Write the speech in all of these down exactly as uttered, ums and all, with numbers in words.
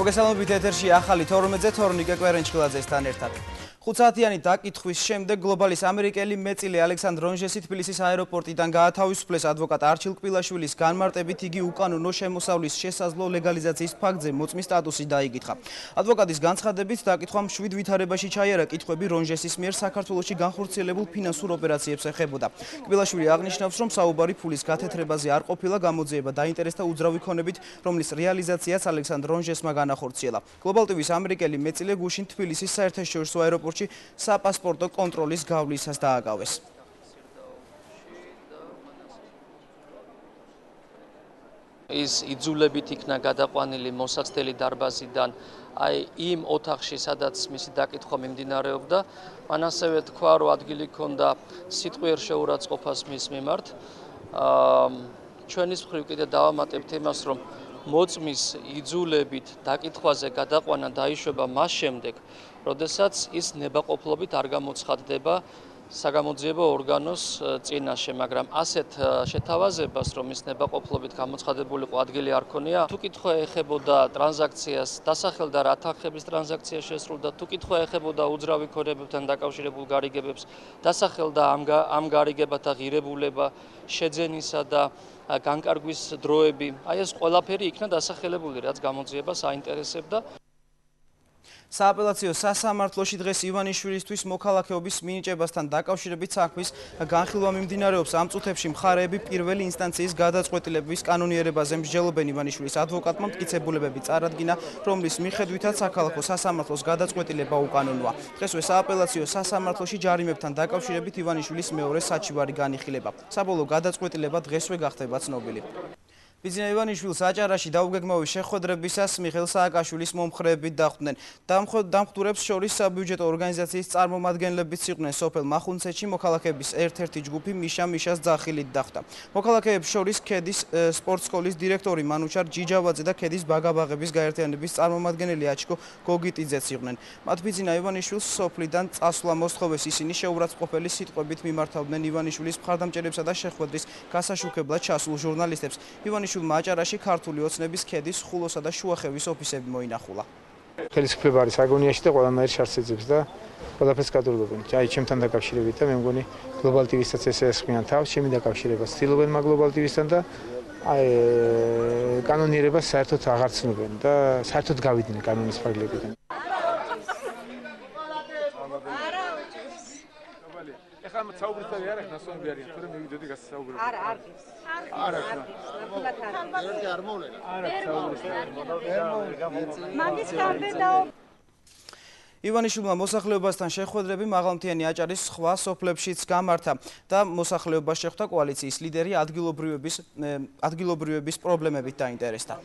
მოგესალმებით ეთერში ახალი თორმეტზე თორნიკე კვერენჩხილაძესთან ერთად. ხუთსაათიანი დაკითხვის შემდეგ გლობალის ამერიკელი მეწილე ალექსანდრ რონჟესი თბილისის აეროპორტიდან გაათავისუფლეს ადვოკატ არჩილ-კბილაშვილის განმარტებით იგი უკანონო შემოსავლის შესაძლო ლეგალიზაციის ფაქტზე მოწმის სტატუსი დაიკითხა. ადვოკატის განცხადებით დაკითხვამ შვიდ ვითარებაში ჩაიარა კითხვები რონჟესის მიერ საქართველოში განხორციელებულ ფინანსურ ოპერაციებს ეხებოდა. კბილაშვილი აღნიშნავს, რომ საუბარი ფულის გათეთრებაზე არ ყოფილა, გამოძიება დაინტერესდა უძრავი ქონებით, რომლის რეალიზაციაც ალექსანდრ რონჟესმა განახორციელა. გლობალ ტივის ამერიკელი მეწილე გუშინ თბილისის საერთაშორისო აეროპორტში საპასპორტო კონტროლის გავლისას დააკავეს. ის იძულებით იქნა გადაყვანილი მოსაცდელი დარბაზიდან აი იმ ოთახში, სადაც მისი დაკითხვა მიმდინარეობდა. მან ასევე თქვა, რომ ადგილი ჰქონდა სიტყვიერ შეურაცხყოფას მის მიმართ. ჩვენის მხრივ კიდე დავამატებთ იმას, რომ მოწმის იძულებით დაკითხვაზე გადაყვანა დაიშვება მას შემდეგ, როდესაც ის ნებაყოფლობით არ გამოცხადდება საგამოძიებო ორგანოს წინაშე, მაგრამ ასეთ შეთავაზებას, რომ ის ნებაყოფლობით გამოცხადებულიყო ადგილი არ ქონია, თუ კითხვა ეხებოდა ტრანზაქციას, დასახელდა რა თანხების ტრანზაქცია შესრულდა, თუ კითხვა ეხებოდა უძრავი ქონებებთან დაკავშირებულ გარიგებებს, დასახელდა ამ ამ გარიგებათა ღირებულება, შეძენისა და განკარგვის დროები. აი ეს ყველაფერი იქნა დასახელებული, რაც გამოძიებას აინტერესებდა. სააპელაციო სასამართლოში დღეს ივანიშვილისთვის მოქალაქეობის მინიჭებასთან დაკავშირებით საქმის განხილვა მიმდინარეობს. ამ წუთებში მხარეები პირველი ინსტანციის გადაწყვეტილების კანონიერებაზე მსჯელობენ. ივანიშვილის ადვოკატმა მტკიცებულებები წარადგინა, რომლის მიხედვითაც საქალაქო სასამართლოს გადაწყვეტილება უკანონოა. დღესვე სააპელაციო სასამართლოში ჯარიმებთან დაკავშირებით ივანიშვილის მეორე საჩივარი განიხილება. საბოლოო გადაწყვეტილება დღესვე გახდება ცნობილი. ბიძინა ივანიშვილს აჭარაში დაუგეგმავი შეხვედრებისას მიხეილ სააკაშვილის მომხრეები დახვდნენ. დამხტურებს შორის საბიუჯეტო ორგანიზაციის წარმომადგენლებიც იყვნენ. სოფელ მახუნცეთში მოქალაქეების ერთ-ერთი ჯგუფი მიშა მიშას ძახილით დახვდა. მოქალაქეებს შორის ქედის სპორტსკოლის დირექტორი მანუჩარ ჯიჯავაძე და ქედის ბაგაბაღების გაერთიანების წარმომადგენელი აჩკო გოგიტიძეც იყვნენ. მათ ბიძინა ივანიშვილს სოფლიდან წასვლა მოსთხოვეს. ისინი შეურაცხყოფელი სიტყვებით მიმართავდნენ ივანიშვილის მხარდამჭერებსა და შეხვედრის გასაშუქებლად ჩასულ ჟურნალისტებს. ივანიშვილმა აჭარაში ქართული ოცნების ქედის, ხულოსა და შუახევის ოფისები მოინახულა. ხელისუფლება არის აგონიაში და ყველანაირ შარს ეძებს და ყველაფერს გადურგებენ. აი, ჩემთან დაკავშირებით და მე მგონი გლობალ ტივისაც ესე ესხმიან თავს, ჩემი დაკავშირებას ცდილობენ მაგ გლობალ ტივისთან და აი კანონიერებას საერთოდ აღარ ცნობენ და საერთოდ გავიდნენ კანონის ფარგლებიდან. ახლა საუბრისავე არ ახლა სომები არიან, თორემ მივიდოდი გასაუბრებლად. არა, არ გის. არა, არა. არ მოვლენ. არა, საუბრისავე. მაგის გამბე და ივანიშვილმა მოსახლეობასთან შეხვედრები მაღალმთიანი აჭარის სხვა სოფლებშიც გამართა და მოსახლეობას შეხვდა კოალიციის ლიდერი ადგილობრივების ადგილობრივების პრობლემებით დაინტერესდა.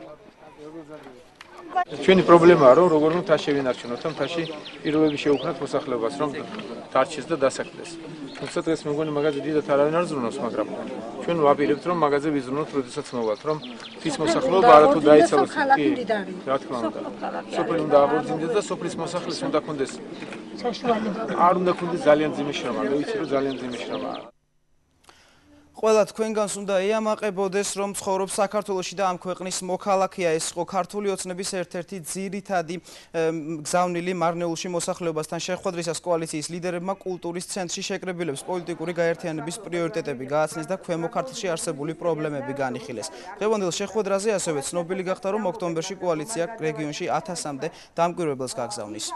ჩვენი პრობლემაა, რომ როგორ უნდა თაში შევინარჩუნოთ, რომ თაში პირობები შეუქმნათ მოსახლეობას, რომ დარჩეს და დასაქმდეს. თუმცა დღეს მე მგონი მაგაზე დიდად არავინ არ ზრუნავს, მაგრამ ჩვენ ვაპირებთ, რომ მაგაზე ვიზრუნოთ, როდესაც მოვალთ, რომ თის მოსახლეობა არათუ დაიცავოს. კი, რა თქმა უნდა. სოფელი უნდა აღორძინდეს და სოფლის მოსახლეს უნდა ქონდეს საშუალება. არ უნდა ქონდეს ძალიან ძიმე შრომა, მე ვიცი, რომ ძალიან ძიმე შრომაა. ყველა თქვენგანს უნდა ეამაყებოდეს, რომ ცხოვრობს საქართველოში და ამ ქვეყნის მოქალაქეა. ეს იყო ქართული ოცნების ერთ-ერთი ძირითადი გზავნილი მარნეულში მოსახლეობასთან შეხვედრისას კოალიციის ლიდერებმა კულტურის ცენტრში შეკრებილებს პოლიტიკური გაერთიანების პრიორიტეტები გააცნეს და ქვემო ქართლში არსებული პრობლემები განიხილეს. დღევანდელ შეხვედრაზე ასევე ცნობილი გახდა, რომ ოქტომბერში კოალიცია რეგიონში ათასამდე დამკვირვებელს გაგზავნის.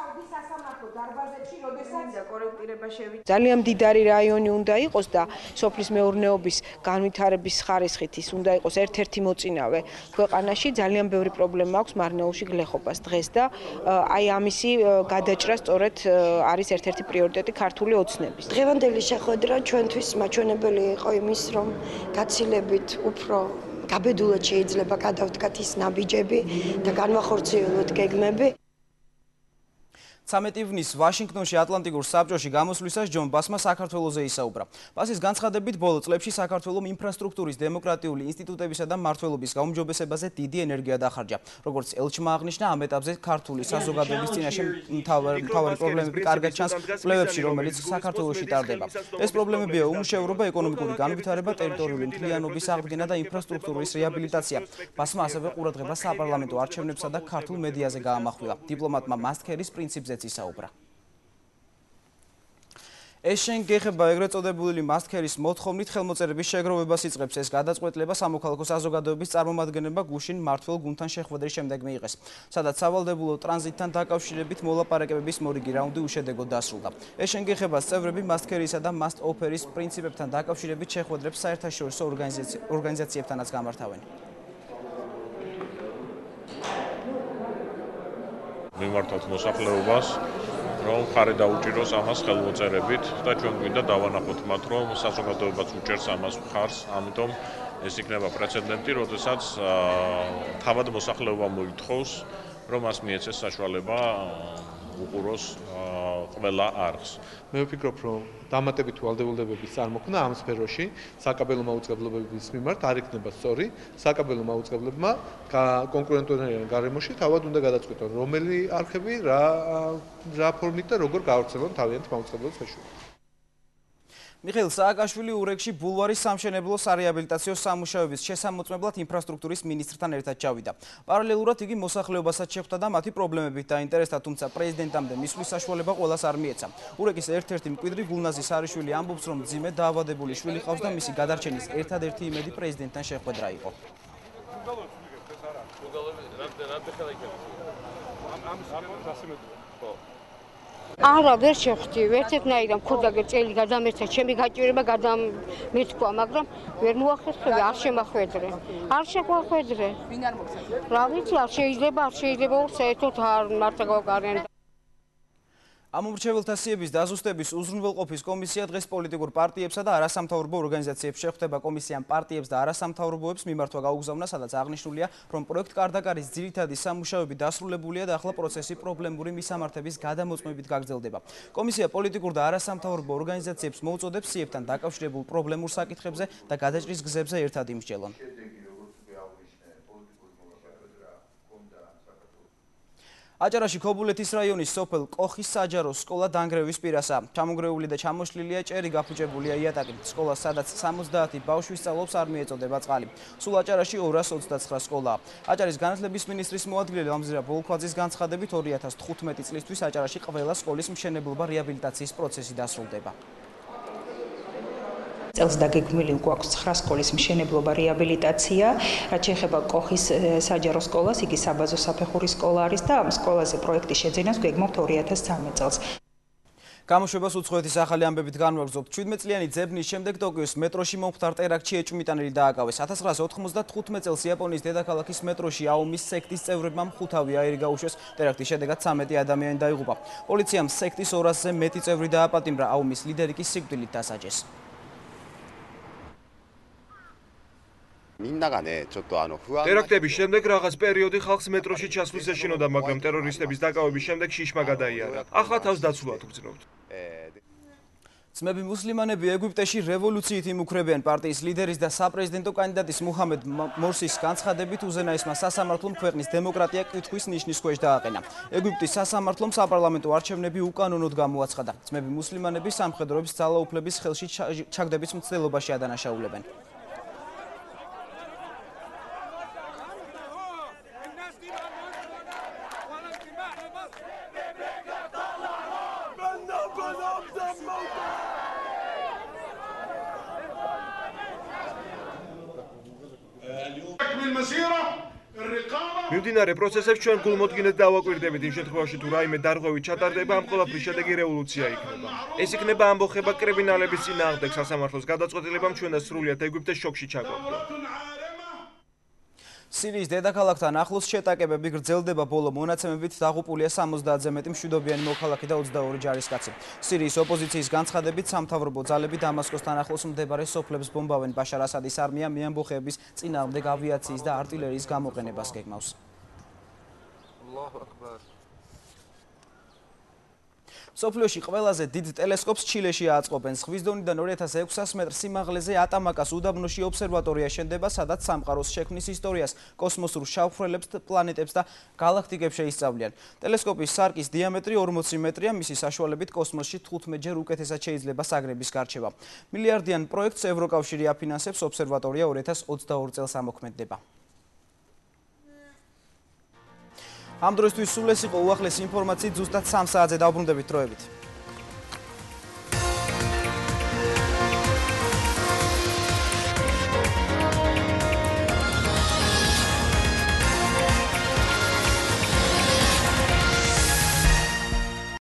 ძალიან მდიდარი რაიონი უნდა იყოს და სოფლის მეურნეობის განვითარების ხარისხით ის უნდა იყოს ერთ-ერთი მოწინავე ქვეყანაში. ძალიან ბევრი პრობლემა აქვს მარნეულში გლეხობას დღეს და აი ამისი გადაჭრა სწორედ არის ერთ-ერთი პრიორიტეტი ქართული ოცნების. დღევანდელი შეხვედრა ჩვენთვის მაჩვენებელი იყო იმის, რომ გაცილებით უფრო გაბედულად შეიძლება გადავდგათ ის ნაბიჯები და განვახორციელოთ გეგმები. ცამეტი ივნის ვაშინგტონში ატლანტიკურ საბჭოში გამოსვლისას ჯონ ბასმა საქართველოზე ისაუბრა. ბასის განცხადებით ბოლო წლებში საქართველომ ინფრასტრუქტურის, დემოკრატიული ინსტიტუტებისა და მმართველობის გაუმჯობესებაზე დიდი ენერგია დახარჯა. როგორც ელჩმა აღნიშნა, ამ ეტაპზე ქართული საზოგადოების წინაშე მთავარი პრობლემები კარგად ჩანს კვლევებში, რომელიც საქართველოში ტარდება. ეს პრობლემებია უმუშევრობა, ეკონომიკური განვითარება, ტერიტორიული მთლიანობის აღდგენა და ინფრასტრუქტურის რეაბილიტაცია. ბასმა ასევე ყურადღება საპარლამენტო არჩევნებსა და ქართულ მედიაზე გაამახვილა. დიპლომატმა მასტქერის პრინციპზეც ისაუბრა. ეს შენ გეხება ეგრეთ წოდებული მასტქერის მოთხოვნით ხელმოწერების შეგროვებას იწყებს. ეს გადაწყვეტილება სამოქალაქო საზოგადოების წარმომადგენლებმა გუშინ მმართველ გუნდთან შეხვედრის შემდეგ მიიღეს, სადაც სავალდებულო ტრანზიტთან დაკავშირებით მოლაპარაკებების მორიგი რაუნდი უშედეგოდ დასრულდა. ეს შენ გეხებას წევრები მასტქერისა და მასტ ოფერის პრინციპებთან დაკავშირებით შეხვედრებს საერთაშორისო ორგანიზაციებთანაც გამართავენ. მიმართავთ მოსახლეობას, რომ ხარი დაუჭიროს ამას ხელმოწერებით და ჩვენ გვინდა დავანახოთ მათ, რომ საზოგადოებაც უჭერს ამას მხარს, ამიტომ ეს იქნება პრეცედენტი, როდესაც თავად მოსახლეობა მოითხოვს, რომ მას მიეცეს საშუალება უყუროს ყველა არხს. მე ვფიქრობ, რომ დამატებითი ვალდებულებების წარმოქმნა ამ სფეროში საკაბელო მაუწყებლობების მიმართ არ იქნება სწორი. საკაბელო მაუწყებლებმა კონკურენტულ გარემოში თავად უნდა გადაწყვიტონ, რომელი არხები რა რა ფორმით და როგორ გაავრცელონ თავიანთ მაუწყებლობის მეშვეობით. მიხეილ, სააკაშვილი ურეკში ბულვარის სამშენებლო სარეაბილიტაციო სამუშაოების შესამოწმებლად ინფრასტრუქტურის მინისტრთან ერთად ჩავიდა. პარალელურად იგი მოსახლეობასაც შეხვდა და მათი პრობლემებით დაინტერესდა, თუმცა პრეზიდენტამდე მისვლის საშუალება ყველას არ მიეცა. ურეკის ერთ-ერთი მკვიდრი გულნაზი სარიშვილი ამბობს, რომ მძიმე დაავადებული შვილი ყავს და მისი გადარჩენის ერთადერთი იმედი პრეზიდენტთან შეხვედრა იყო. არა, ვერ შევხვდი, ერთეთნაირად მქონდა წელი გადამერცა, ჩემი გაჭირება გადამერთქვა, მაგრამ ვერ მოახერხებია, არ შემახვედრე. არ შემახვედრე. ვინ არ მოგცემ? რა ვიცი, არ შეიძლება, არ შეიძლება საერთოდ არ მარტო გავგარენ. ამომრჩეველთა სიების დაზუსტების უზრუნველყოფის კომისია დღეს პოლიტიკურ პარტიებსა და არასამთავრობო ორგანიზაციებს შეხვდება. კომისიამ პარტიებს და არასამთავრობოებს მიმართვა გაუგზავნა, სადაც აღნიშნულია, რომ პროექტ კარდაკარის ძირითადი სამუშაოები დასრულებულია და ახლა პროცესი პრობლემური მისამართების გადამოწმებით გაგრძელდება. კომისია პოლიტიკურ და არასამთავრობო ორგანიზაციებს მოუწოდებს სიებთან დაკავშირებულ პრობლემურ საკითხებზე და გადაჭრის გზებზე ერთად იმსჯელონ. აჭარაში ქობულეთის რაიონის სოფელ კოხის საჯარო სკოლა დანგრევის პირასაა. ჩამონგრეული და ჩამოშლილია ჭერი, გაფუჭებულია იატაკი. სკოლას, სადაც სამოცდაათი ბავშვი სწავლობს, არ მიეწოდება წყალი. სულ აჭარაში ორას ოცდაცხრა სკოლაა. აჭარის განათლების მინისტრის მოადგილე ლამზირა ბოლქვაძის განცხადებით ორი ათას თხუთმეტი წლისთვის აჭარაში ყველა სკოლის მშენებლობა რეაბილიტაციის პროცესი დასრულდება. წელს დაგეგმილი გვაქვს ცხრა სკოლის მშენებლობა რეაბილიტაცია, რაც შეეხება კოხის საჯარო სკოლას, იგი საბაზო საფეხურის სკოლა არის და ამ სკოლაზე პროექტის შეძენას გვეგმობთ ორი ათას ცხრამეტ წელს. გამოშვებას უცხოეთის ახალი ამბებით განვაგრძობთ. შვიდმეტწლიანი ძებნის შემდეგ ტოკიოს მეტროში მომხდარ ტერაქტში ეჭვმიტანილი დააკავეს. ოთხ ათას ოთხმოცდათხუთმეტ წელს იაპონიის დედაქალაქის მეტროში აომის სექტის წევრებმა მხუთავი აირი გაუშვეს. ტერაქტის შედეგად ცამეტი ადამიანი დაიღუპა. პოლიციამ სექტის ორასზე მეტი წევრი დააპატიმრა. აომის ლიდერი კი სიკვდილით დასაჯეს. ტერაქტების შემდეგ რაღაც პერიოდი ხალხს მეტროში ჩასვლის ეშინოდა, მაგრამ ტერორისტების დაკავების შემდეგ შიშმა გადაიარა. ახლა თავს დაცულად ვგრძნობთ. ძმები მუსლიმანები ეგვიპტეში რევოლუციით იმუქრებიან. პარტიის ლიდერის და საპრეზიდენტო კანდიდატის მუჰამედ მორსის განცხადებით უზენაესმა სასამართლომ ქვეყნის დემოკრატია კითხვის ნიშნის ქვეშ დააყენა. ეგვიპტის სასამართლომ საპარლამენტო არჩევნები უკანონოდ გამოაცხადა. ძმები მუსლიმანები სამხედროების ძალაუფლების ხელში ჩაგდების მცდელობაში ადანაშაულებენ. მიმდინარე პროცესებს ჩვენ გულმოდგინედ დავაკვირდებით იმ შემთხვევაში თუ რაიმე დარღვევით ჩატარდება, ამ ყველაფრის შედეგი რევოლუცია იქნება. ეს იქნება ამბოხება კრიმინალების წინააღმდეგ სასამართლოს გადაწყვეტილებამ ჩვენ და სრულიად ეგვიპტეს შოკში ჩაგვაგდო. სირიის დედაქალაქთან ახლოს შეტაკებები გრძელდება. ბოლო მონაცემებით დაღუპულია სამოცდაათზე მეტი მშვიდობიანი მოქალაქე და ოცდაორი ჯარისკაცი. სირიის ოპოზიციის განცხადებით სამთავრობო ძალები დამასკოსთან ახლოს მდებარე სოფლებს ბომბავენ. ბაშარ ასადის არმია მეამბოხეების წინააღმდეგ ავიაციის და არტილერიის გამოყენებას გეგმავს. სოფლიოში ყველაზე დიდ ტელესკოპს ჩილეში აწყობენ. ზღვის დონიდან ორი ათას ექვსას მეტრ სიმაღლეზე ატამაკას უდაბნოში ობსერვატორია შენდება, სადაც სამყაროს შექმნის ისტორიას, კოსმოსურ შავხვრელებს, პლანეტებს და galaktikებს შეისწავლიან. ტელესკოპის სარკის დიამეტრი ორმოცი მეტრია, მისი საშუალებით კოსმოსში თხუთმეტჯერ უკეთესად შეიძლება საგრების გარჩევა. მილიარდიან პროექტს ევროკავშირი აფინანსებს, ობსერვატორია ორი ათას ოცდაორი წელს ამოქმედდება. ამ დროისთვის სულ ეს იყო უახლესი ინფორმაციით, ზუსტად სამ საათზე დავბრუნდებით დროებით.